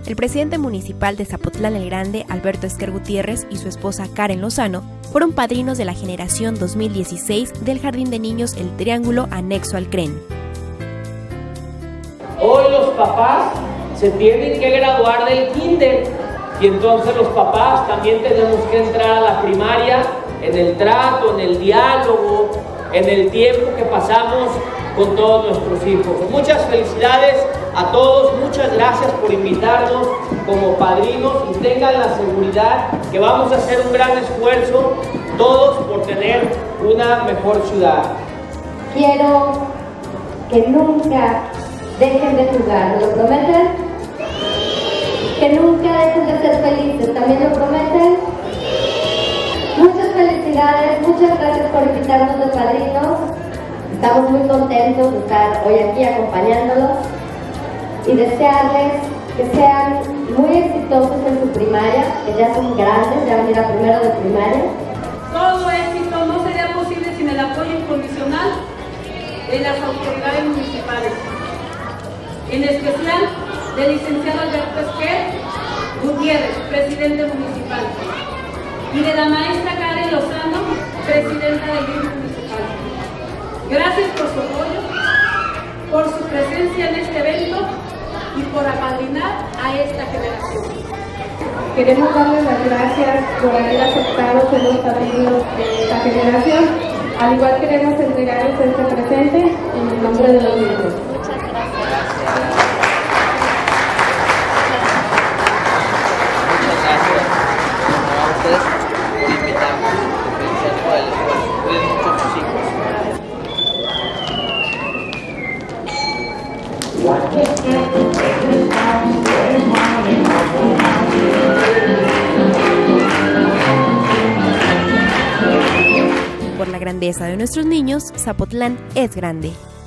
el presidente municipal de Zapotlán el Grande, Alberto Esquer Gutiérrez, y su esposa Karen Lozano fueron padrinos de la generación 2016 del Jardín de Niños El Triángulo anexo al CREN. Hoy los papás se tienen que graduar del kinder y entonces los papás también tenemos que entrar a la primaria en el trato, en el diálogo, en el tiempo que pasamos con todos nuestros hijos. Muchas felicidades a todos, muchas gracias por invitarnos como padrinos y tengan la seguridad que vamos a hacer un gran esfuerzo todos por tener una mejor ciudad. Quiero que nunca dejen de jugar, ¿me lo prometen? Que nunca dejen de ser felices, ¿también lo prometen? Muchas felicidades, muchas gracias por invitarnos de padrinos. Estamos muy contentos de estar hoy aquí acompañándolos y desearles que sean muy exitosos en su primaria, que ya son grandes, ya van a ir a primero de primaria. Todo éxito no sería posible sin el apoyo incondicional de las autoridades municipales, en especial del licenciado Alberto Esquer Gutiérrez, presidente municipal, y de la maestra Karen Lozano, presidenta del grupo municipal. Gracias por su apoyo, por su presencia en este evento y por apadrinar a esta generación. Queremos darles las gracias por haber aceptado ser los padrinos de esta generación. Al igual queremos entregarles este presente en el nombre de los niños. Muchas gracias. Muchas gracias a ustedes por invitarnos. Felicidades por el esfuerzo. Cuiden mucho a sus hijos. Por la grandeza de nuestros niños, Zapotlán es grande.